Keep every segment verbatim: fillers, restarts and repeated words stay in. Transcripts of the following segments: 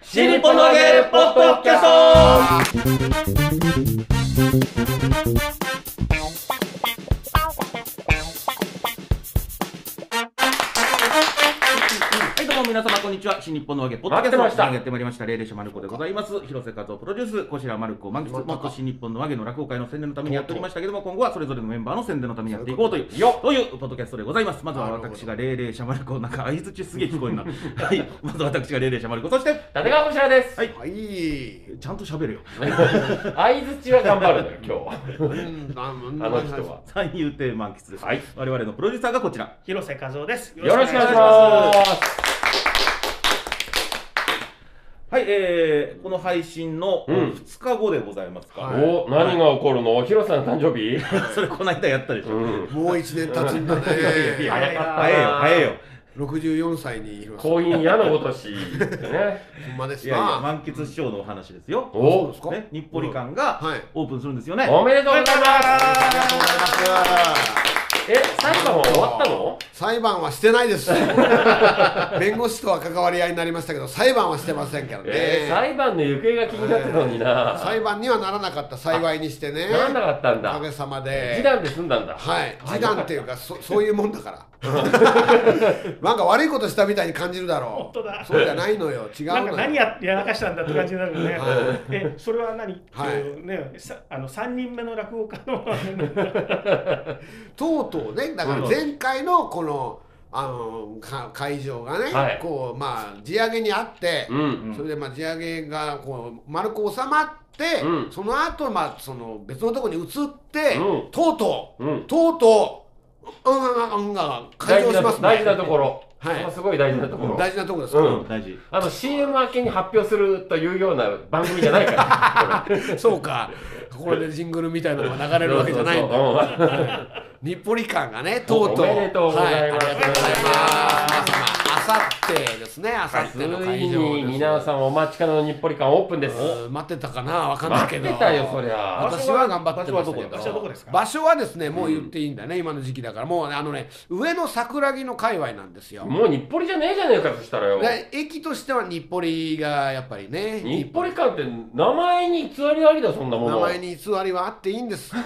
新日本の揚げポッドキャスト。どうも皆様こんにちは。新日本の揚げポッドキャストやってまいりました霊霊者マルコでございます。広瀬和夫プロデュース、こちらマルコ満喫、もっと新日本の揚げの落語会の宣伝のためにやっておりましたけども、今後はそれぞれのメンバーの宣伝のためにやっていこうというというポッドキャストでございます。まずは私が霊霊者マルコ、なんか相づちすげえ聞こえるな。はい、まずは私が霊霊者マルコ、そして立川こちらです。 はい、はい、ちゃんと喋るよ。 相づちは頑張るのよ今日。あの人は三遊亭満喫です。はい、我々のプロデューサーがこちら広瀬和夫です。 よろしくお願いします。 はい、えー、この配信のふつかごでございますか。 うん、お、何が起こるの？広瀬の誕生日？ それこの間やったでしょ。うん、 もういちねん経つんだね。 いやいや、早かった。早いよ、早いよ。 ろくじゅうよんさいに広瀬。婚姻矢のごとしね。 ほんまですか。いやいや、満喫師匠のお話ですよ。 おですか。ね、日暮里館がオープンするんですよね。 おめでとうございます。 ありがとうございます。 え、裁判は終わったの？ 裁判はしてないです。弁護士とは関わり合いになりましたけど、裁判はしてませんけどね。 えー、裁判の行方が気になってたのにな。 裁判にはならなかった、幸いにしてね。 ならなかったんだ。 おかげさまで。 示談で済んだんだ。 はい、示談っていうか、そそういうもんだから。なんか悪いことしたみたいに感じるだろう。 本当だ。 そうじゃないのよ。違うのよ。 なんか何ややらかしたんだって感じになるね。え、それは何？ はいね、あの三人目の落語家のとうとうね、だから前回のこのあの会場がね、はい、こうまあ地上げにあって、うん、それでまあ地上げがこう丸く収まって、うん、その後まあその別のところに移って、うん、とうとう、うん、とうとううんうんが開場しますね。 大事なところ。はい、すごい大事なところ。 大事なところですか。 うん、大事。あの シーエム 明けに発表するというような番組じゃないから。 そうか。これでジングルみたいなのが流れるわけじゃないんだ。日暮里館がね、とうとう。 おめでとうございます。 ありがとうございます。あさってですね、あさっての会場です。 皆さんお待ちかねの日暮里館オープンです。 待ってたかな、わかんないけど。 待ってたよ、そりゃ。 私は頑張ってましたけど。 場所はどこですか？ 場所はですね、もう言っていいんだね、今の時期だから。もうあのね、上野桜木の界隈なんですよ。 もう日暮里じゃねえじゃねえかとしたらよ。 駅としては日暮里がやっぱりね。 日暮里館って名前に偽りありだ、そんなもの。 名前に偽りはあっていいんです。そう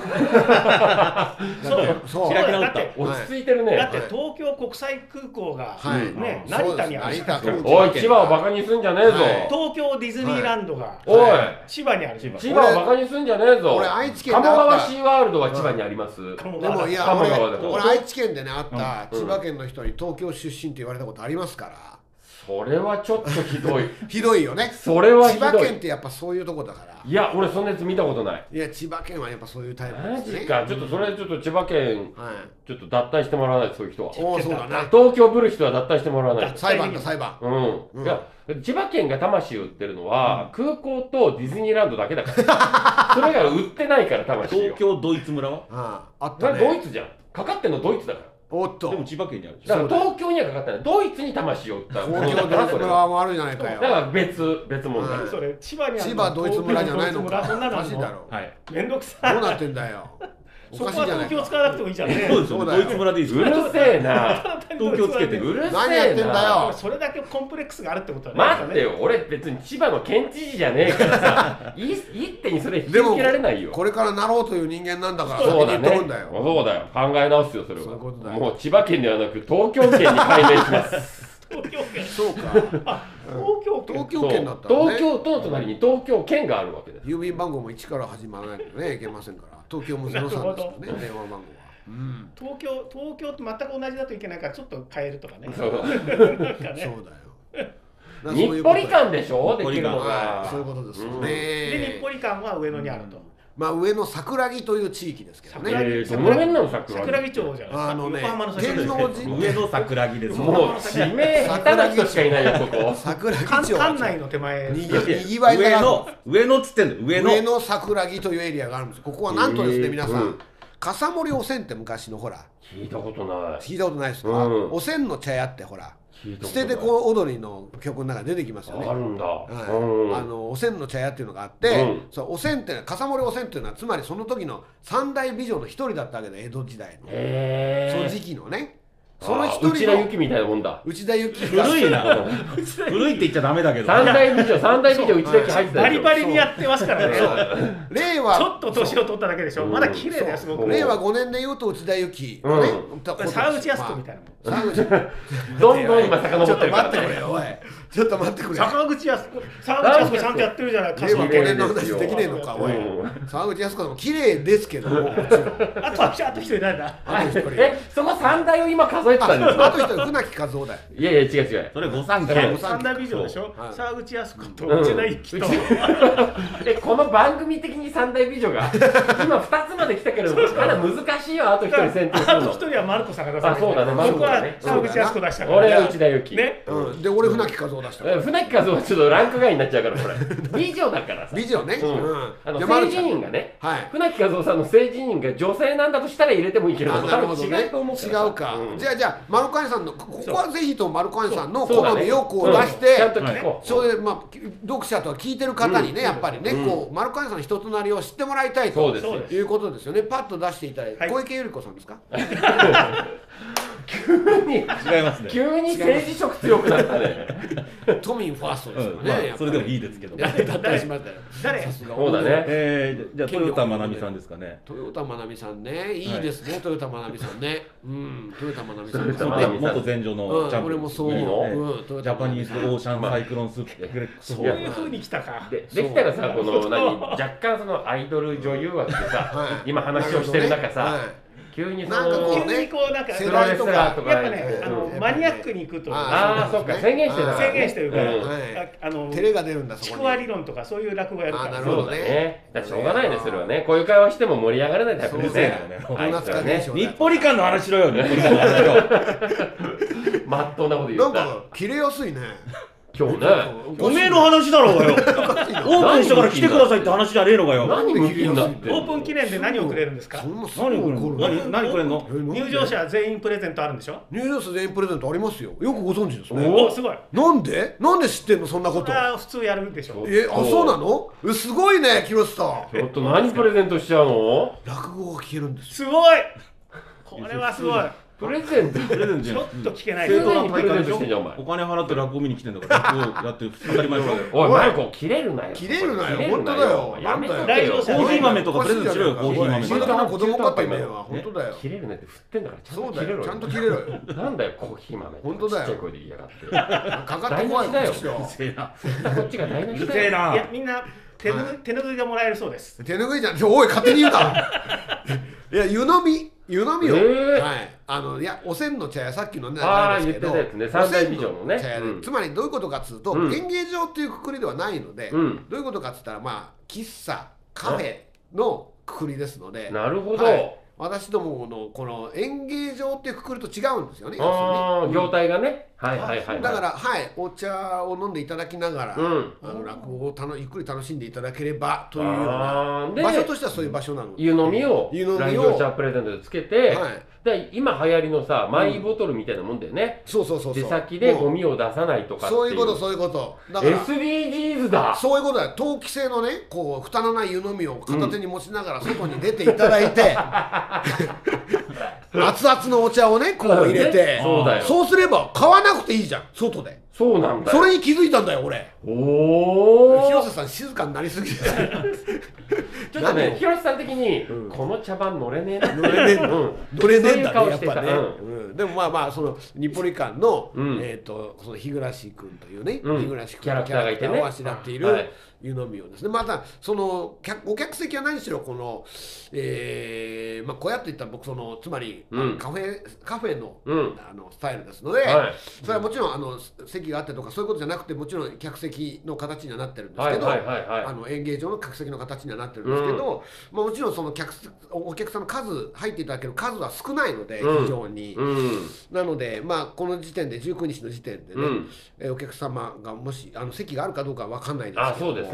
そう。 開き直った。 落ち着いてるね。 だって東京国際空港がね、成田にある。 おい、千葉をバカにすんじゃねえぞ。 東京ディズニーランドがおい、 千葉にある。 千葉をバカにすんじゃねえぞ。 俺愛知県鴨川シーワールドは千葉にあります。 でもいや、俺愛知県でねあった千葉県の人に東京出身って言われたことありますから。 それはちょっとひどい。 ひどいよね。 それはひどい。 千葉県ってやっぱそういうとこだから。 いや、俺そんなやつ見たことない。 いや、千葉県はやっぱそういうタイプですね。 マジか。ちょっとそれちょっと千葉県ちょっと脱退してもらわないと、そういう人は。 おお、そうだな。 東京ブル人は脱退してもらわないと。 裁判だ、裁判。 うん。いや、千葉県が魂売ってるのは空港とディズニーランドだけだから。それが売ってないから魂。 東京ドイツ村は？ ああ、あったね。 ドイツじゃん。かかってんのドイツだから。 おっと。 でも千葉県にある。 だから東京にはかかってない。ドイツに魂を売った。 東京ドイツ村もあるじゃないかよ。 だから別別問題。 それ千葉にある。 千葉ドイツ村じゃないのか。 そんなのおかしいだろ。 はい。めんどくさい。 どうなってんだよ。 そこは東京使わなくてもいいじゃんね。 そうですよ。ドイツ村でいいです。 うるせえな。 東京つけてうるせえな。 何やってんだよ。 それだけコンプレックスがあるってことはね。待ってよ。俺別に千葉の県知事じゃねえからさ。一手にそれ引き受けられないよ。 これからなろうという人間なんだから。 そうだね。そうだよ。考え直すよそれは。もう千葉県ではなく東京県に改名します。 東京県。 そうか。 東京県。 東京県だったらね。 東京都の隣に東京県があるわけです。 郵便番号もいちから始まらないとねいけませんから。東京もゼロさんですからね、電話番号は。 東京、東京と全く同じだといけないからちょっと変えるとかね。 そうだよ。 日暮里館でしょ、できるのが。 そういうことですよね。 で、日暮里館は上野にあると。 まあ上の桜木という地域ですけどね。 どの辺なの桜木？ 桜木町じゃないですか。 あのね、 天王寺上の桜木です。 もう地名下手な人しかいないよここ。 桜木町。 館内の手前。 にぎわいが上の上のっつってんの。 上の上の桜木というエリアがあるんです。ここはなんとですね皆さん、笠森おせんって昔のほら。 聞いたことない。 聞いたことないですか？おせんの茶屋ってほら。捨ててこう踊りの曲の中に出てきますよね。 あるんだ。 はい、あのおせんの茶屋っていうのがあって、うん、そうおせんって笠森おせんっていうのはつまりその時の三大美女の一人だったわけで江戸時代のその時期のね。 その一人の内田有紀みたいなもんだ。 内田有紀古いな古いって言っちゃダメだけど三大美女三大美女内田有紀入ってたバリバリにやってますからね。 令和ちょっと年を取っただけでしょ。まだ綺麗だよすごく。 令和ごねんで言うと内田有紀のね、 沢口靖子みたいな。 沢口どんどん今遡ってるからね。 ちょっと待ってくれよおい。ちょっと待ってくれ。 沢口靖子沢口靖子ちゃんとやってるじゃない。 令和ごねんの話できねえのかおい。沢口靖子も綺麗ですけども。 あとあと一人誰だ。 あと一人。 え、その三大を今数えてたんですか。 あと一人船木和夫だよ。 いやいや違う違う。 それ御三家三大美女でしょ。沢口靖子と内田有紀と。 え、この番組的に三大美女が今二つまで来たけど、まだ難しいよ。あと一人選定するの。 あと一人はマルコさんが出されて。 あ、そうだね。マルコ僕はね。 沢口靖子出したから。 俺は内田有紀。 ね。 うん。で俺船木和夫出した。 船木和夫はちょっとランク外になっちゃうからこれ。美女だからさ。 美女ね。 うん。あの性自認がね。 はい。 船木和夫さんの性自認が女性なんだとしたら入れてもいいけど、 なるほどね。 違うと思う。 違うか。じゃあじゃあマルコアニさんのここはぜひともマルコアニさんの好みをこう出して、 ちゃんと聞こう。 それでまあ読者とか聞いてる方にねやっぱりねこうマルコアニさんの人となりを知ってもらいたいということですよね。パッと出していただいて、小池百合子さんですか？ 急に違いますね急に政治色強くなったね。 都民ファーストですよね。 それでもいいですけど。 だったりしましたよ。 誰？ そうだね。 えー、じゃあ豊田真奈美さんですかね。 豊田真奈美さんね、いいですね、豊田真奈美さんね。うん、豊田真奈美さん。 豊田真奈美さん元前女のチャンピオン。 俺もそういい思の。 う。 ジャパニーズオーシャンサイクロンスープレックス。 そういう風に来たか。 でできたらさ、この何若干そのアイドル女優枠でさ、今話をしてる中さ。急にその急にこうなんか世代とかやっぱねあのマニアックに行くとああそっか宣言してる宣言してるからあの照れが出るんだそこにちくわ理論とかそういう落語やるからそうだねだしょうがないですそれはねこういう会話しても盛り上がらないタイプですね日暮里館の話しろよ日暮里館の話をまっとうなこと言ったなんか切れやすいね今日ねおめえの話だろうがよオープンしてから来てくださいって話じゃねえのかよ何向きになってオープン記念で何をくれるんですか何くれるの何くれるの入場者全員プレゼントあるんでしょ入場者全員プレゼントありますよよくご存知ですねおすごいなんでなんで知ってんのそんなこと普通やるでしょえあそうなのすごいね広瀬さんちょっと何プレゼントしちゃうの落語が聞けるんですすごいこれはすごいプレゼントプレゼントちょっと聞けない正当な大会でしょお金払って落語見に来てんだから落語やって当たり前だよおいマルコ切れるなよ切れるなよ本当だよやめとけよコーヒー豆とかプレゼントしろよコーヒー豆中途の子供かってめえは本当だよ切れるねって振ってんだからそうだよちゃんと切れろよなんだよコーヒー豆本当だよちっちゃい声で言いやがってかかって怖いだようるせえな振ったこっちが台無しうるだよせえないやみんな手拭いがもらえるそうです手拭いじゃんおい勝手に言うないや湯飲み湯飲みを、えー、はいあのいやおせんの茶屋さっきのねああ言ってたやつね三大美女のね茶屋で、うん、つまりどういうことかっつうと、うん、演芸場っていうくくりではないので、うん、どういうことかっつったらまあ喫茶カフェのくくりですのでなるほど、 はい私どものこの演芸場ってくくると違うんですよね。 ああ、業態がね。はいはいはい。 だからはいお茶を飲んでいただきながら、うん、あの落語をたのゆっくり楽しんでいただければというような場所としてはそういう場所なので。 湯飲みを来場者プレゼントでつけて、はい、で今流行りのさマイボトルみたいなもんだよね。 うん、そうそうそうそう。 出先でゴミを出さないとかっていう。 そういうことそういうこと。 だから エスディージーズ だ。 そういうことだよ。陶器製のねこう蓋のない湯飲みを片手に持ちながら外に出ていただいて。熱々のお茶をねこう入れて、そうだよ。そうすれば買わなくていいじゃん外で。 そうなんだよ。 それに気づいたんだよ俺。 おお。 広瀬さん静かになりすぎて。 ちょっとね広瀬さん的にこの茶番乗れねえな。 乗れねえ乗れねえんだねやっぱね。でもまあまあその日暮里館のえっとその日暮君というね日暮君キャラクターがいてね。 をあしらっている湯飲みをですねまたそのお客席は何しろこのえまあ小屋といったら僕そのつまりカフェカフェのあのスタイルですのでそれはもちろんあの席があってとかそういうことじゃなくてもちろん客席の形にはなってるんですけどあの演芸場の客席の形にはなってるんですけどまあもちろんその客お客さんの数入っていただける数は少ないので非常になのでまあこの時点でじゅうくにちの時点でねお客様がもしあの席があるかどうかは分かんないですけど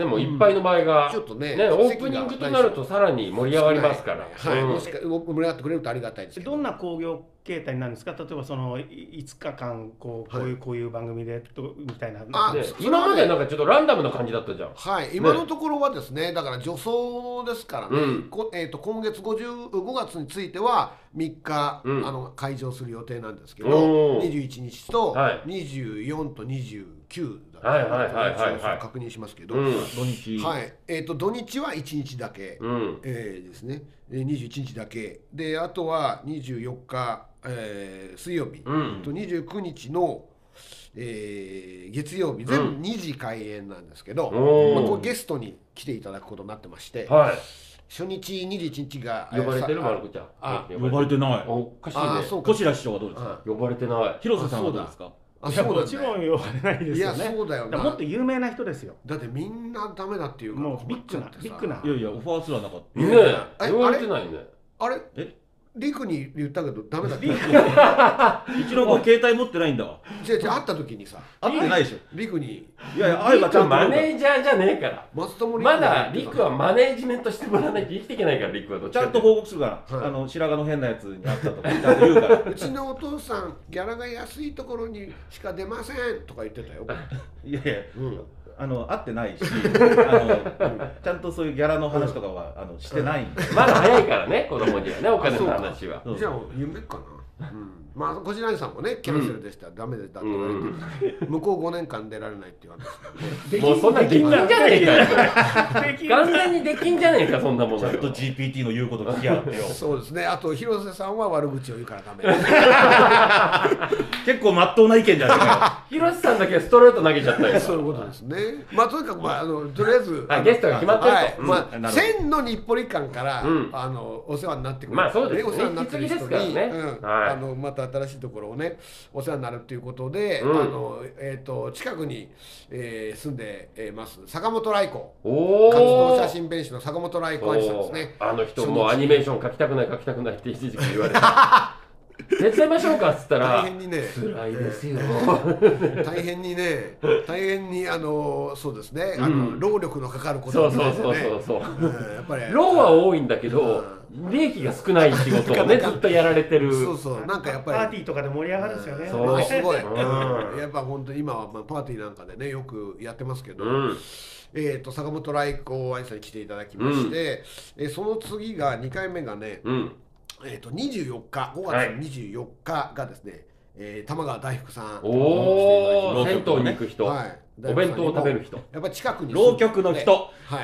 ね、もういっぱいの場合が、 ちょっとね、 オープニングとなるとさらに盛り上がりますから、 はい、もしか盛り上がってくれるとありがたいですけど。 どんな興行形態になるんですか？例えばそのいつかかんこうこういうこういう番組でとみたいな。 今までなんかちょっとランダムな感じだったじゃん。 はい、今のところはですね、だから助走ですからね。えっと今月ごがつについてはみっかあの開場する予定なんですけど、にじゅういちにちとにじゅうよんとにじゅうきゅうだと確認しますけど、 土日、 はい、えっと土日はいちにちだけですね。にじゅういちにちだけで、あとはにじゅうよっかえー、水曜日、うん、とにじゅうくにちの、えー、月曜日、全部にじ開演なんですけど、うんまあ、これゲストに来ていただくことになってまして、はい、初日にじゅういちにちが呼ばれてるまる子ちゃん。 あ呼ばれてない。 おかしいね。 小白師匠はどうですか？ 呼ばれてない。 広瀬さんはどうですか？ いやもちろん呼ばれないですよね。 いやそうだよな。 もっと有名な人ですよ。 だってみんなダメだっていうもうビッグなビッグな。 いやいやオファーすらなかった。 ねえ呼ばれてないね。 あれ？え？リクに言ったけどダメだって。 一郎君携帯持ってないんだわ。 違う違う会った時にさ。 会ってないでしょ。 リクに。 いやいや、リクはマネージャーじゃねえから。 松友まだリクはマネージメントしてもらわないと生きていけないから、リクはどっちか。 ちゃんと報告するから。あの白髪の変なやつに会ったとかちゃんと言うから。 うちのお父さんギャラが安いところにしか出ませんとか言ってたよ。 いやいや。あの会ってないし、あのちゃんとそういうギャラの話とかはあのしてないんで。 まだ早いからね、子供にはね、お金の話は。 じゃあ夢かな。まあこちらさんもねキャンセルでしたらダメだって言われて、向こうごねんかん出られないって言われてもうそんなできんじゃねえかよ。完全にできんじゃねえかそんなもの。 ちゃんと ジーピーティー の言うこと聞きやがってよ。 そうですね。あと広瀬さんは悪口を言うからダメ。 結構まっとうな意見じゃないか。 広瀬さんだけストレート投げちゃったよ。 そういうことですね。まあとにかくまああのとりあえずゲストが決まってると。 まあ千の日暮里館からあのお世話になってくる。 まあそうです。 お世話になってる人にあのまた新しいところをねお世話になるということで、あのえっと近くに住んでます坂本来子、活動写真弁士の坂本来子兄さんですね。 あの人もアニメーション描きたくない描きたくないって一時期言われた。手伝いましょうかっつったら大変にね辛いですよ。 大変にね大変にあのそうですねあの労力のかかることそうそうそうそうそう。 やっぱり労は多いんだけど利益が少ない仕事をねずっとやられてる。 そうそうなんかやっぱりパーティーとかで盛り上がるんですよね。 そうすごい。やっぱ本当今はまあパーティーなんかでねよくやってますけど。えっと坂本来子愛さんに来ていただきまして、えその次がにかいめがね。えーとにじゅうよっかごがつにじゅうよっかがですね、えー、玉川大福さんおお銭湯に行く人、はい、お弁当を食べる人やっぱり近くに浪曲の人、 はい、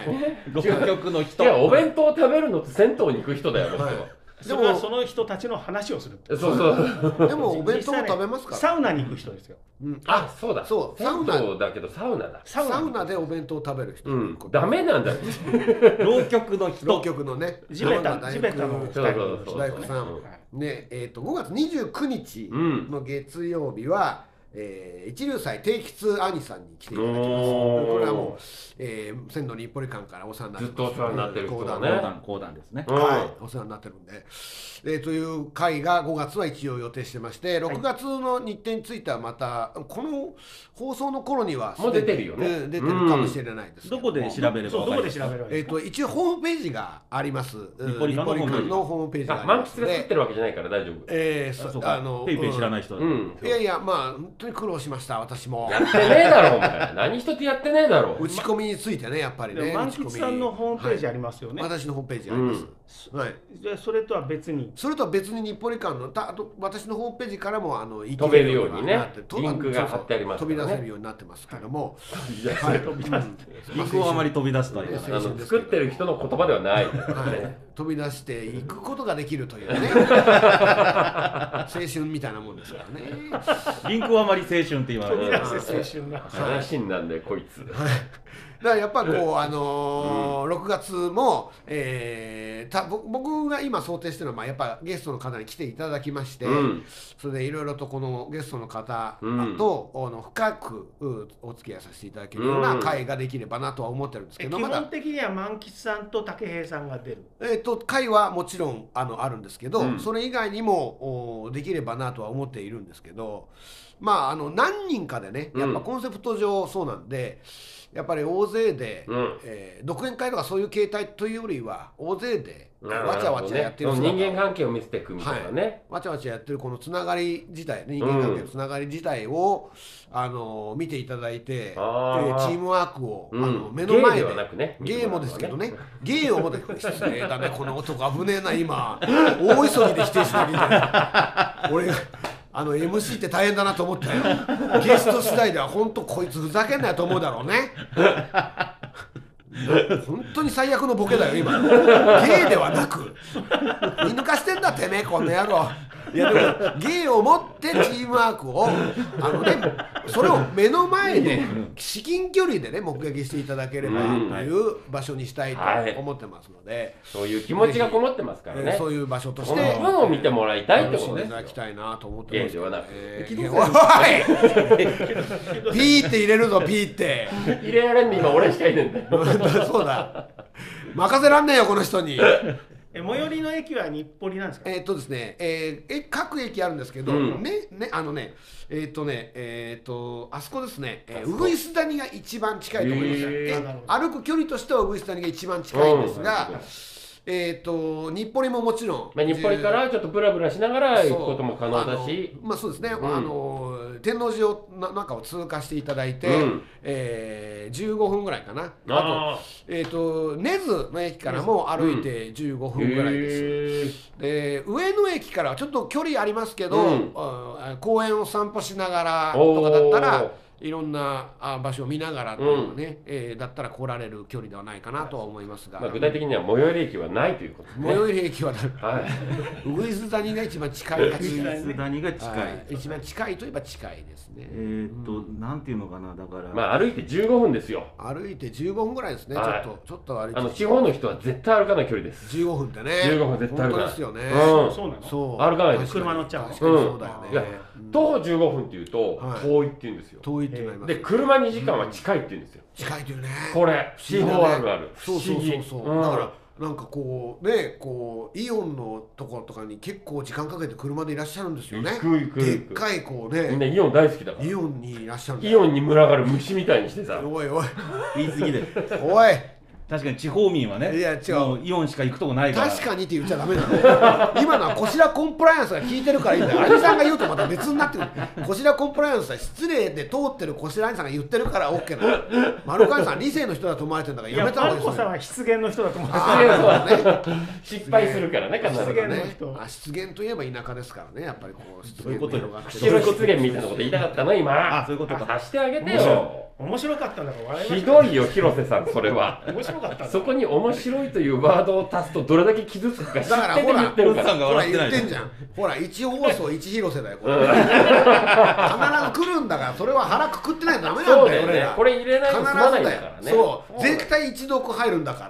浪曲の人いやお弁当を食べるのって銭湯に行く人だよ、はいでもその人たちの話をする。 そうそうでもお弁当を食べますか？ サウナに行く人ですよ。 あ、そうだ。 そうサウナだけどサウナだ。 サウナでお弁当を食べる人。 ダメなんだよ。 浪曲の人。 浪曲のね。 地べた地べたの大福さん。ねえっとごがつにじゅうくにちの月曜日は。えー、一流祭定吉兄さんに来ていただきます。これはもう、えー、仙道日暮里館からお世話になってずっとお世話になってる人だね。講談ですね。 はい、お世話になってるんで。えー、という会がごがつは一応予定してまして、ろくがつの日程についてはまたこの放送の頃にはもう出てるよね。 出てるかもしれないです。 どこで調べれば？ どこで調べれば？ えっと一応ホームページがあります。 日暮里館のホームページがあります。満喫喫が作ってるわけじゃないから大丈夫。 ええ、あのペイペイ知らない人だ。 いやいやまあ本当に苦労しました。私もやってねえだろお前。何一つやってねえだろ。 打ち込みについてねやっぱりね。 満喫さんのホームページありますよね。 私のホームページあります。はい。 じゃあそれとは別に。 それとは別に日暮里館のたあと私のホームページからもあの飛べるようにねリンクが貼ってあります。 飛び出せるようになってますけども。 はい。飛び出す。リンクをあまり飛び出すとはいえない。 あの作ってる人の言葉ではない。 飛び出していくことができるというね。青春みたいなもんですからね。 リンクはあまり青春って言わない。 青春な話になんでこいつ。 だからやっぱこうあのー、ろくがつも、えー、た僕が今想定してるのはまあやっぱゲストの方に来ていただきまして、うん、それでいろいろとこのゲストの方と、うん、あの深くお付き合いさせていただけるような会ができればなとは思ってるんですけど、 うん、基本的には満吉さんと武平さんが出る。 えー、と会はもちろんあのあるんですけど、うん、それ以外にもできればなとは思っているんですけど。 まああの何人かでねやっぱコンセプト上そうなんで、やっぱり大勢で、うんえー、独演会とかそういう形態というよりは大勢でわちゃわちゃやってる、 ね、人間関係を見せていくみたいなね、はい、 わちゃわちゃやってるこのつながり自体、人間関係のつながり自体を、うん、あの見ていただいて、えー、チームワークを、うん、あの目の前で、 ゲーではなくね、 ゲーもですけどね、ゲーをもって失礼だねこの男危ねえな今大急ぎで否定しなきゃいけない俺があの エムシー って大変だなと思ったよ。ゲスト次第では本当こいつふざけんなよと思うだろうね。本当に最悪のボケだよ今。ゲーではなく見抜かしてんだてめえこの野郎。いやでも芸を持ってチームワークをあのねそれを目の前で至近距離でね目撃していただければという場所にしたいと思ってますので、 そういう気持ちがこもってますからね、 そういう場所としてこの分を見てもらいたいってことですよ。 いただきたいなと思ってます。 芸ではなく、 えー、おいピーって入れるぞピーって入れられんね今俺しかいねえんだよそうだ任せらんねえよこの人に。 え最寄りの駅は日暮里なんですか？ えーっとですね、えー、え各駅あるんですけど、うん、ねねあのねえーっとねえーっとあそこですね、えー、うぐいす谷が一番近いと思います。え歩く距離としてはうぐいす谷が一番近いんですが、うん、えーっと日暮里ももちろん、 まあ、日暮里からちょっとブラブラしながら行くことも可能だし、 まあそうですね、うん、あの天王寺をな中を通過していただいて、うん、えー、じゅうごふんぐらいかな。あと、えー、と根津の駅からも歩いてじゅうごふんぐらいです、うん、で上野駅からはちょっと距離ありますけど、うん、公園を散歩しながらとかだったらいろんな場所を見ながらというね、うん、えー、だったら来られる距離ではないかなとは思いますが、 まあ、具体的には最寄り駅はないということですね。 最寄り駅はない、はい、うぐいす谷が一番近いか近い、うぐいす谷が近い、はい、 一番近いといえば近いですね。 えー、っと、うん、なんていうのかな、だからまあ歩いてじゅうごふんですよ。 歩いてじゅうごふんぐらいですね、はい、ちょっとちょっと歩いて、 あの地方の人は絶対歩かない距離です。 じゅうごふんってね、 じゅうごふん絶対歩かない。 本当ですよね、 うん、 そうなの？ そう歩かないです。 車乗っちゃう。 確かにそうだよね、 うん、いや徒歩じゅうごふんっていうと遠いって言うんですよ。 遠いってなります。 で車にじかんは近いって言うんですよ。 近いというね。 これ地方あるある。 そうそうそうそう。だからなんかこうね、こうイオンのところとかに結構時間かけて車でいらっしゃるんですよね。 行く行く。 でっかいこうね。 みんなイオン大好きだから。 イオンにいらっしゃるんだ。 イオンに群がる虫みたいにしてさ。 おいおい。 言い過ぎで。 おい。 確かに地方民はね、 いや違う、 イオンしか行くとこないから。 確かにって言っちゃダメなの。今のはこしらコンプライアンスが聞いてるからいいんだよ。兄さんが言うとまた別になってくる。こしらコンプライアンスは失礼で通ってるこしら兄さんが言ってるから OK なの。マルカンさん理性の人だと思われてるんだからやめた方がいいですよ。 マルコさんは失言の人だと思われてる。失敗するからね、必ずね。 あ、失言といえば田舎ですからね、やっぱりこうそういうことよ。 白失言みたいなこと言いたかったの今。 あ、そういうことか。 さしてあげてよ。 面白かったんだからひどいよ広瀬さんそれは。 面白かった。 そこに面白いというワードを足すとどれだけ傷つくか知ってて言ってるから。 ほら言ってんじゃん。ほら一放送一広瀬だよこれ。必ず来るんだからそれは腹くくってないとダメなんだよ俺ら。 これ入れないと済まないんだからね。 そう絶対一読入るんだから。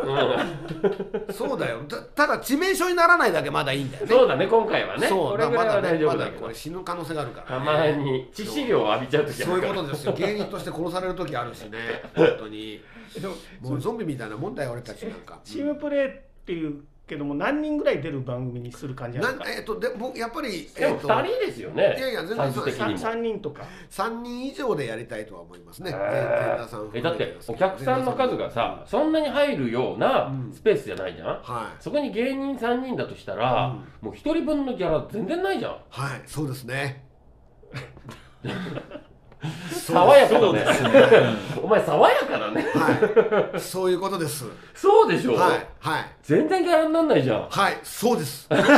そうだよ。ただ致命傷にならないだけまだいいんだよね。 そうだね今回はね。 そうだまだねまだこれ死ぬ可能性があるから。 たまに致死量を浴びちゃう時あるから。 そういうことですよ。芸人として殺される時あるしね。本当にもうゾンビみたいなもんだよ俺たちなんか。 チームプレーっていうけども何人ぐらい出る番組にする感じなんですか？ えっとで僕やっぱりでもふたりですよね。 いやいや全然そうさんにんとかさんにん以上でやりたいとは思いますね。 えだってお客さんの数がさそんなに入るようなスペースじゃないじゃん。そこに芸人さんにんだとしたらもうひとりぶんのギャラ全然ないじゃん。 はいそうですね。 爽やかだね。お前爽やかだね。 はい。そういうことです。 そうでしょ。 はいはい。 全然ギャラになんないじゃん。 はいそうです。 ま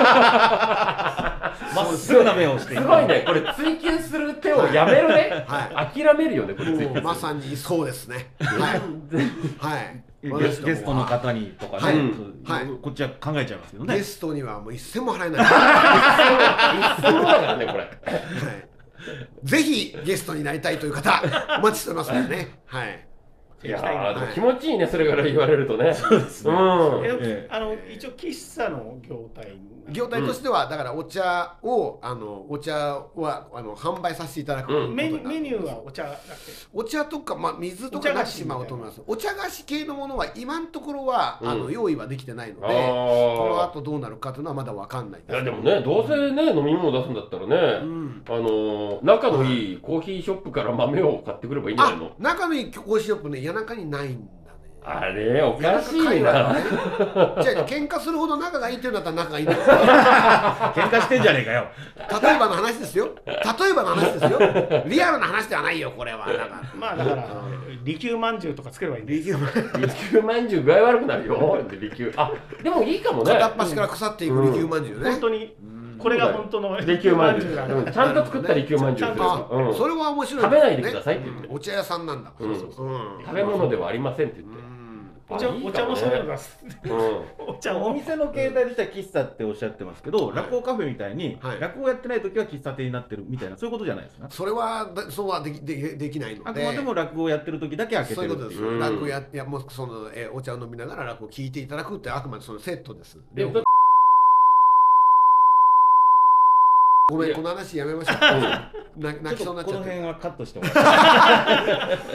っすぐな目をして。 すごいね。これ追求する手をやめるね。はい。諦めるよねこれ。 まさにそうですね。はいはい。 ゲストの方にとかね、こっちは考えちゃいますけどね。 ゲストにはもう一銭も払えない。 一銭もだからねこれ。はい。 ぜひゲストになりたいという方お待ちしておりますからね。はい。 いやー気持ちいいね、それから言われるとね。 そうですね。 あの一応喫茶の業態業態としてはだからお茶をあのお茶はあの販売させていただくメニューはお茶だけ。 お茶とかまあ水とか出してしまうと思います。お茶菓子系のものは今のところはあの用意はできてないので、この後どうなるかというのはまだわかんないです。 いやでもね、どうせね飲み物出すんだったらね、あの仲のいいコーヒーショップから豆を買ってくればいいんじゃないの？ 仲のいいコーヒーショップね、谷中にないんだ。 あれおかしいな。じゃあ喧嘩するほど仲がいいっていうんだったら仲がいいんだよ。 喧嘩してんじゃねえかよ。 例えばの話ですよ。例えばの話ですよ。リアルな話ではないよこれは。だからまあだから利休まんじゅうとかつければいいんです。 利休まんじゅう具合悪くなるよ。利休。あでもいいかもね。 片っ端から腐っていく利休まんじゅうね。 本当に。これが本当の利休まんじゅうだ。ちゃんと作った利休まんじゅう。 それは面白い。 食べないでくださいって言って。 お茶屋さんなんだ。 食べ物ではありませんって言って。 お茶お茶のそういうの出す。 お茶お店の形態としては喫茶っておっしゃってますけど、落語カフェみたいに落語やってない時は喫茶店になってるみたいなそういうことじゃないですか。 それはそうはできでできないので。 あくまでも落語をやってる時だけ開けてるっていう。 そういうことです。落語やいやもうそのえお茶を飲みながら落語を聞いていただくってあくまでそのセットです。ごめん、この話やめましょう。泣きそうになっちゃって。 この辺はカットしてもらって。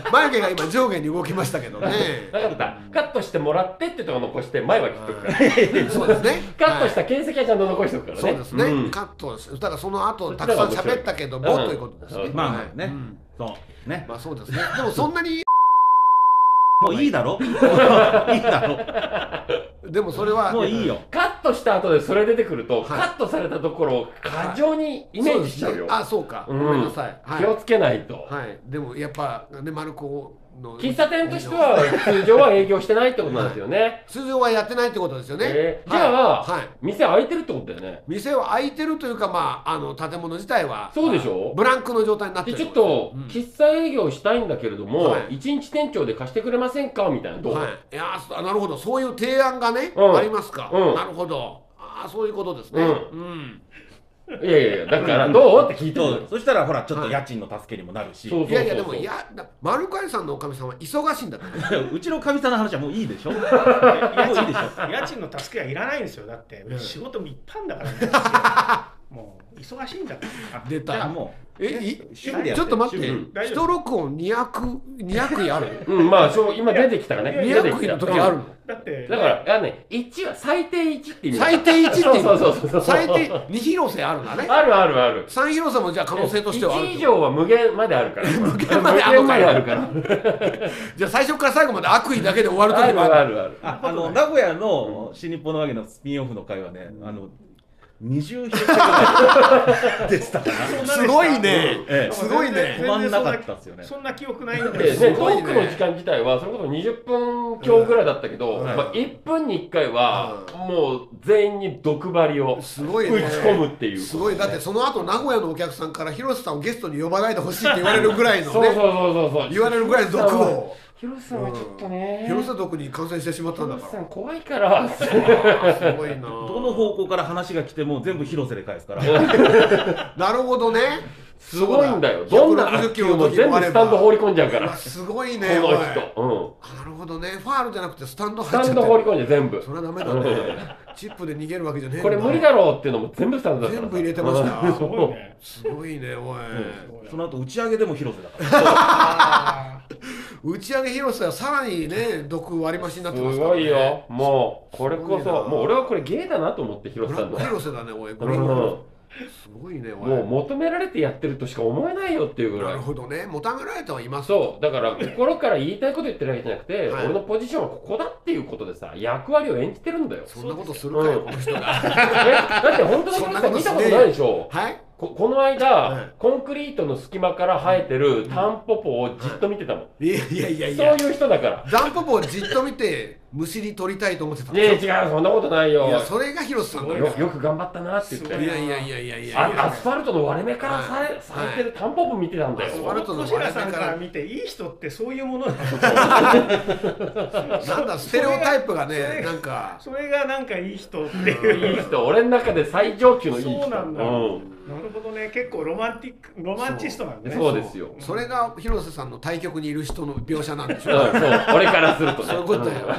眉毛が今上下に動きましたけどね。 だからカットしてもらってってとこ残して前は切っとくから。 そうですね。 カットした形跡はちゃんと残しておくからね。 そうですね。カットだからその後たくさん喋ったけどもということですね。 まあまあね。そうね。 まあそうですね。でもそんなにもういいだろ。いいだろ。でもそれはもういいよ。 カットした後でそれ出てくると、カットされたところを過剰にイメージしちゃうよ。 あ、そうか。ごめんなさい。 気をつけないと。 はい。でもやっぱね、マルコの喫茶店としては通常は営業してないってことなんですよね。 通常はやってないってことですよね。 じゃあ店開いてるってことだよね。 店は開いてるというか、まああの建物自体はそうでしょ。 ブランクの状態になってる。 ちょっと喫茶営業したいんだけれども、一日店長で貸してくれませんかみたいな。どう？ いや、なるほど、そういう提案がねありますか。なるほど。ああ、そういうことですね。うん。 いやいやいや、だからどうって聞いてる。 そしたらほらちょっと家賃の助けにもなるし。 いやいやでもいや、丸川さんのおかみさんは忙しいんだから。 うちのかみさんの話はもういいでしょ。もういいでしょ。 家賃の助けはいらないんですよ。だって仕事もいっぱいあんだから。もう忙しいんだから。 出た。 もうえ、ちょっと待って。一録音にひゃく、にひゃくやる？ うん、まあ今出てきたらね。 にひゃくの時あるの？ だってだからね、いちは最低いちって意味。 最低いちって意味。 そうそうそう。 最低に広瀬あるんだね。 あるあるある。 さん広瀬もじゃあ可能性としてはある。 いち以上は無限まであるから。 無限まであるから。じゃあ最初から最後まで悪意だけで終わる時もある。 あるある。 あの名古屋の新日本のわけのスピンオフの会はね、あのにじゅうひろせぐらいでしたから。 すごいね。すごいね。 止まんなかったですよね。 そんな記憶ないんで、トークの時間自体はそれこそにじゅっぷん強ぐらいだったけど、まあいっぷんにいっかいはもう全員に毒針を打ち込むっていう。 すごい。だってその後名古屋のお客さんから広瀬さんをゲストに呼ばないでほしいって言われるぐらいのね。 そうそうそうそう。 言われるぐらいの毒を。 広瀬さんはちょっとね、 広瀬毒に感染してしまったんだから。 広瀬さん怖いから。 すごいな。 どの方向から話が来ても全部広瀬で返すから。 なるほどね。 すごいんだよ。どんな悪球も全部スタンド放り込んじゃうから。 すごいね。 この人。 なるほどね。ファールじゃなくてスタンド入っちゃって。スタンド放り込んじゃ全部。 それはダメだね。チップで逃げるわけじゃねえ。 これ無理だろうっていうのも全部スタンドだから。 全部入れてました。すごいね。すごいね、おい。 その後打ち上げでも広瀬だから。 打ち上げ広瀬はさらにね、毒割り増しになってますからね。すごいよ。もうこれこそ、もう俺はこれ芸だなと思って広瀬さんの。 広瀬だね、おい。すごいね、おい。 もう求められてやってるとしか思えないよっていうぐらい。 なるほどね。求められてはいます。 そう。だから心から言いたいこと言ってるわけじゃなくて、俺のポジションはここだっていうことでさ、役割を演じてるんだよ。 そんなことするかよ、この人が。 だって本当に皆さん見たことないでしょ。 はい。 こ, この間、はい、コンクリートの隙間から生えてるタンポポをじっと見てたもん。 いやいやいやいや。 そういう人だから。 タンポポをじっと見てむしり取りたいと思ってた。 いや違う、そんなことないよ。 いや、それが広瀬さんだよ。 よく頑張ったなって言って。 いやいやいやいやいや。 アスファルトの割れ目からされ咲いてるタンポポ見てたんだよ。 アスファルトの割れ目から見ていい人ってそういうものなんだ。ステレオタイプがね、なんかそれがなんかいい人っていう。 いい人、俺の中で最上級のいい人。 そうなんだ。 なるほどね、結構ロマンティック、ロマンチストなんでね。 そうですよ。 それが広瀬さんの対局にいる人の描写なんでしょ。 そう、俺からするとね。 そういうことだよ。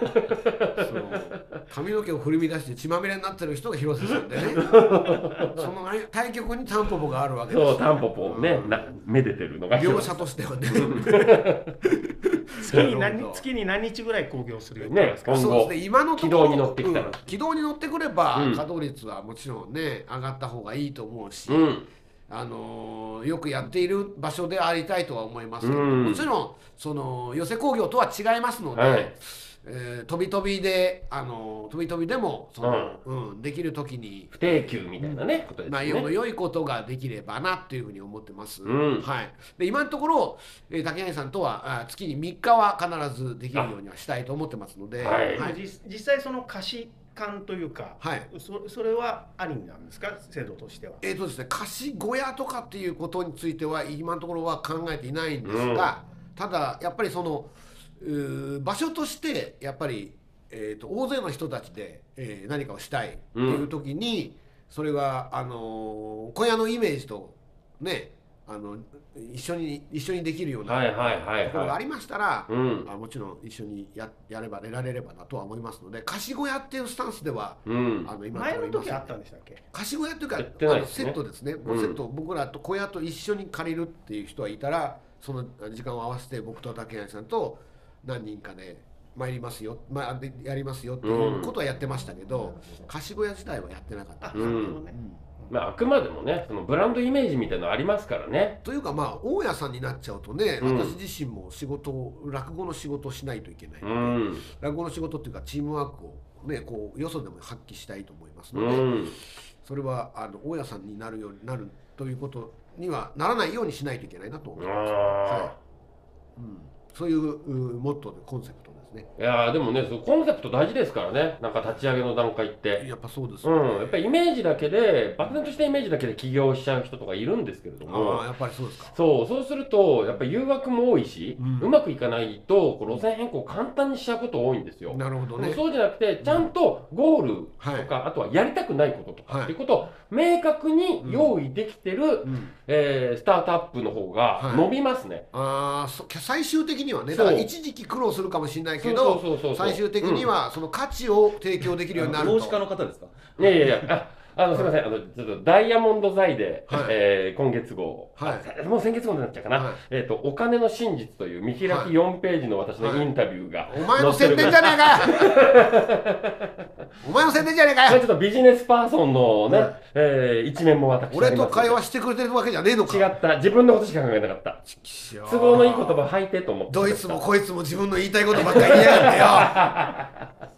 髪の毛を振り乱して血まみれになってる人が広瀬さんでね。その対局にタンポポがあるわけです。 そう、タンポポね、めでてるのが描写としてはね。 月に何月に何日ぐらい興行するよね、今後今のところ軌道に乗ってきたら、 軌道に乗ってくれば稼働率はもちろんね上がった方がいいと思うし、あのよくやっている場所でありたいとは思いますけど、もちろんその寄せ工業とは違いますので、えー、飛び飛びで、あの飛び飛びでもその、うんうん、できる時に不定休みたいなね、ことですね。 内容の良いことができればなっていうふうに思ってます。 うん、 はい。で今のところ、えー、竹谷さんとはあ月にみっかは必ずできるようにはしたいと思ってますので、 はいはい、実際その貸し館というか、はい、そ, それはありなんですか、制度としては。 えーとですね、貸し小屋とかっていうことについては今のところは考えていないんですが、うん、ただやっぱりその場所としてやっぱり、えー、と大勢の人たちで、えー、何かをしたいっていう時に、うん、それが、あのー、小屋のイメージとねあの一緒に一緒にできるようなところがありましたら、もちろん一緒に や, やればやられればなとは思いますので、貸し小屋っていうスタンスでは、 うん、あの今前の時あったんでしたっけ。 貸し小屋というか、ね、あのセットですね、うん、セット僕らと小屋と一緒に借りるっていう人はいたら、その時間を合わせて僕と竹谷さんと何人かで参りますよ、まあ、やりますよっていうことはやってましたけど、うん、貸し小屋自体はやってなかった。 まあ、あくまでもね、そのブランドイメージみたいなのありますからね。 というか、まあ大家さんになっちゃうとね、うん、私自身も仕事を落語の仕事をしないといけないので、うん、落語の仕事っていうかチームワークをねこうよそでも発揮したいと思いますので、うん、それはあの大家さんになるようになるということにはならないようにしないといけないなと思います。はい、うん、そういうモットーでコンセプトですね。 いやでもね、そのコンセプト大事ですからね。なんか立ち上げの段階ってやっぱそうですよね、 うん、やっぱりイメージだけで漠然としたイメージだけで起業しちゃう人とかいるんですけれども、 あやっぱりそうですか。 そうそうするとやっぱり誘惑も多いし、うん、うまくいかないとこう路線変更を簡単にしちゃうこと多いんですよ。 なるほどね。 そうじゃなくてちゃんとゴールとか、うんはい、あとはやりたくないこととか、はい、っていうことを明確に用意できてる、うんえー、スタートアップの方が伸びますね。 はい、あ最終的にはね、だから一時期苦労するかもしれないけど最終的にはその価値を提供できるようになると。 投資家の方ですか。 いやいやいやああのすみません、あのちょっとダイヤモンド財で、はいえー、今月号、はい、もう先月号になっちゃうかな、はいえーと、お金の真実という見開きよんページの私のインタビューが、はい、 お前の宣伝じゃねえかお前の宣伝じゃねえかよ。 ちょっとビジネスパーソンのね、はいえー、一面も私俺と会話してくれてるわけじゃねえのか。 違った、自分のことしか考えなかった。都合のいい言葉吐いてと思って。 どいつもこいつも自分の言いたいことばっかり言いやがってよ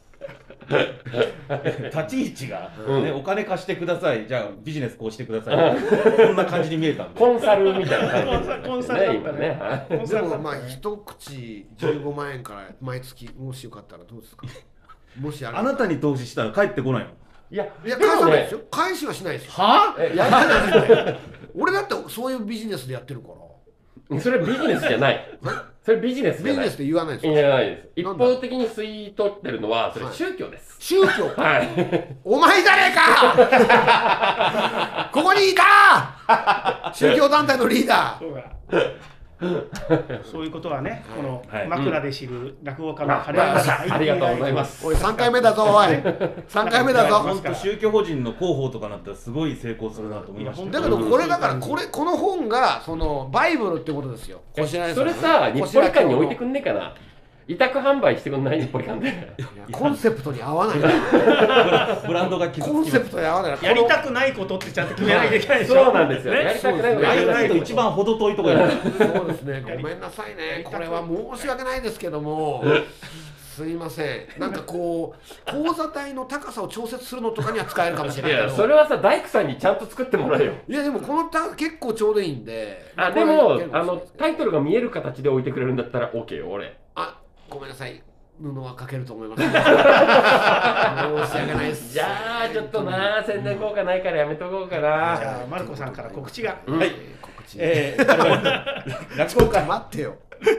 立ち位置が、ねうん、お金貸してください、じゃあビジネスこうしてくださいこんな感じに見えたんでコンサルみたいな感じコンサルだったね。 でもまあ一口じゅうごまんえんから毎月もしよかったらどうですか。もし あ, あなたに投資したら返ってこないの。 いやいや返さないですよ。返しはしないですよ。 はあ。 やらない俺だってそういうビジネスでやってるから。 それビジネスじゃないそれビジネスじゃない。 ビジネスって言わないですか。 言わないです。一方的に吸い取ってるのはそれ宗教です。 宗教。 はい。 お前じゃねえか。ここにいた。宗教団体のリーダー。 そういうことはね、この枕で知る落語家の晴山さん、 ありがとうございます。 おいさんかいめだぞおい。さんかいめだぞ。 本当宗教法人の広報とかなったらすごい成功するなと思いました。 だけどこれだからこれこの本がそのバイブルってことですよ。 それさ日暮里館に置いてくんねえかな。委託販売してくんない日暮里館で。 コンセプトに合わない。 ブランドが傷つきコンセプトに合わない。 やりたくないことってちゃんと決めないといけないでしょ。 そうなんですよ。やりたくないこと。 やりたくないと一番程遠いところ。 そうですね。ごめんなさいね。これは申し訳ないですけども。すいません。なんかこう講座体の高さを調節するのとかには使えるかもしれないけど。 いやそれはさ大工さんにちゃんと作ってもらえよ。 いやでもこのた結構ちょうどいいんで。 あでもあのタイトルが見える形で置いてくれるんだったら OK よ俺。 あごめんなさい。布はかけると思います。申し訳ないです。 じゃあちょっとな宣伝効果ないからやめとこうかな。 じゃあマルコさんから告知が。 はい。 告知。 えー、落語会待ってよ。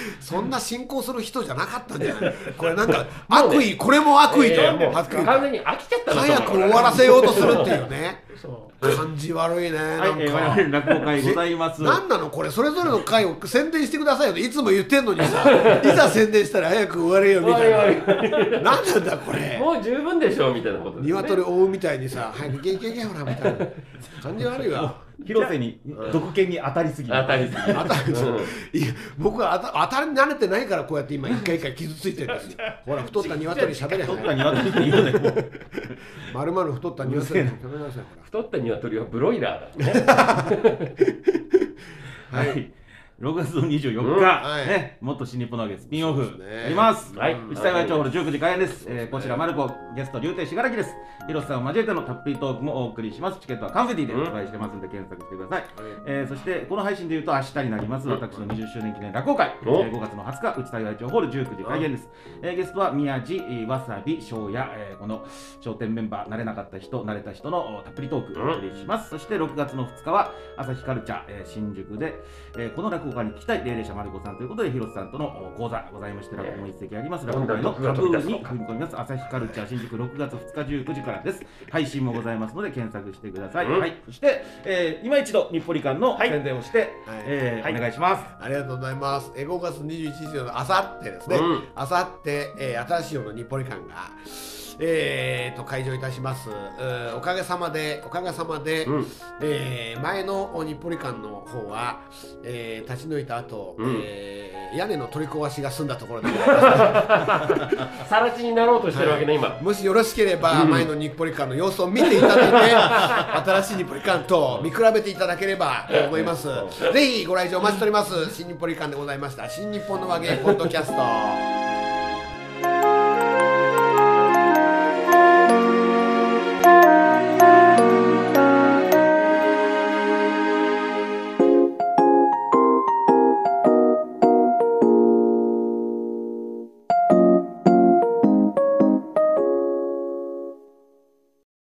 そんな進行する人じゃなかったんじゃないこれなんか悪意、これも悪意と完全に飽きちゃったの早く終わらせようとするっていうね感じ悪いね。 はい、えー、我々落語会ございます。 何なのこれ、それぞれの会を宣伝してくださいよっていつも言ってんのにさいざ宣伝したら早く終われよみたいな何なんだこれ、 もう十分でしょみたいなことですね。 鶏追うみたいにさ早く行け行け行けほらみたいな感じ悪いわ。 広瀬に毒犬に当たりすぎる当たりすぎる当たりすぎる僕は当たり慣れてないからこうやって今一回一回傷ついてるんですよ。ほら太った鶏しゃべれへん。 太った鶏って言うね。 まるまる太った鶏しゃべれなさい。 太った鶏はブロイラーだね。 はい。ろくがつのにじゅうよっか、ね、もっと新日本の揚げスピンオフやります。はい、内幸町ホールじゅうくじ開演です。えー、こちらマルコゲスト竜亭しがらきです。広瀬さんを交えてのたっぷりトークもお送りします。チケットはカンフェティで発売してますので検索してください。えー、そしてこの配信でいうと明日になります私のにじゅっしゅうねん記念落語会、えー、ごがつのはつか内幸町ホールじゅうくじ開演です。えー、ゲストは宮地、わさび、翔也、えー、この笑点メンバー慣れなかった人慣れた人のたっぷりトークをお送りします。そしてろくがつのふつかは朝日カルチャー、えー、新宿で、えー、この落語家に聞きたい霊霊者マルコさんということで広瀬さんとの講座ございまして、落語も一席あります。落語会のタブーに踏み込みます朝日カルチャー新宿ろくがつふつかじゅうくじからです。配信もございますので検索してください。うん、はい。そして、えー、今一度日暮里館の宣伝をして、はい、えーはい、お願いします。 ありがとうございます。えー、ごがつにじゅういちにちのあさってですね。あさって、えー、新しいような日暮里館がえーと開場いたします。おかげさまでおかげさまで、うん、えー、前の日暮里館の方は、えー、立ち退いた後、うん、えー、屋根の取り壊しが済んだところでさら地になろうとしてるわけね、はい、今。 もしよろしければ、うん、前の日暮里館の様子を見ていただいて新しい日暮里館と見比べていただければと思います。ぜひご来場お待ちしております。新日暮里館でございました。新日本の和芸ポッドキャスト。